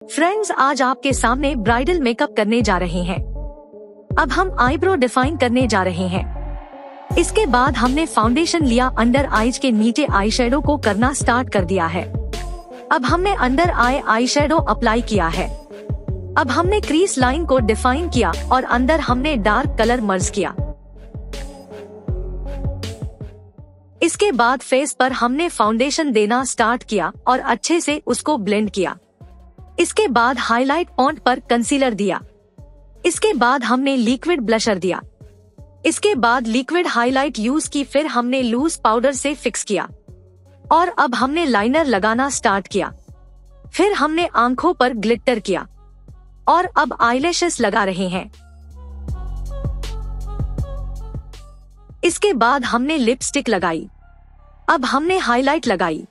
Friends, आज आपके सामने ब्राइडल मेकअप करने जा रहे हैं। अब हम आईब्रो डिफाइन करने जा रहे हैं। इसके बाद हमने फाउंडेशन लिया, अंडर आईज के नीचे आई शेडो को करना स्टार्ट कर दिया है। अब हमने अंडर आई शेडो अप्लाई किया है। अब हमने क्रीज लाइन को डिफाइन किया और अंदर हमने डार्क कलर मर्ज किया। इसके बाद फेस पर हमने फाउंडेशन देना स्टार्ट किया और अच्छे से उसको ब्लेंड किया। इसके बाद हाईलाइट पॉइंट पर कंसीलर दिया। इसके बाद हमने लिक्विड ब्लशर दिया। इसके बाद लिक्विड हाईलाइट यूज की, फिर हमने लूज पाउडर से फिक्स किया और अब हमने लाइनर लगाना स्टार्ट किया। फिर हमने आंखों पर ग्लिटर किया और अब आईलैशेस लगा रहे हैं। इसके बाद हमने लिपस्टिक लगाई। अब हमने हाईलाइट लगाई।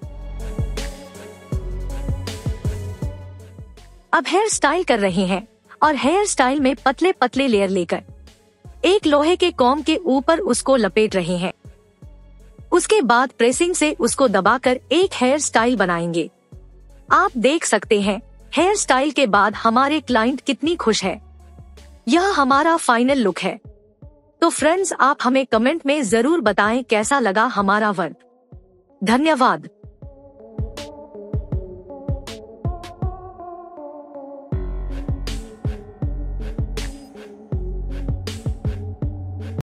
अब हेयर स्टाइल कर रहे हैं और हेयर स्टाइल में पतले पतले लेयर लेकर एक लोहे के कॉम्ब के ऊपर उसको लपेट रहे हैं। उसके बाद प्रेसिंग से उसको दबाकर एक हेयर स्टाइल बनाएंगे। आप देख सकते हैं हेयर स्टाइल के बाद हमारे क्लाइंट कितनी खुश है। यह हमारा फाइनल लुक है। तो फ्रेंड्स, आप हमें कमेंट में जरूर बताएं कैसा लगा हमारा वर्क। धन्यवाद।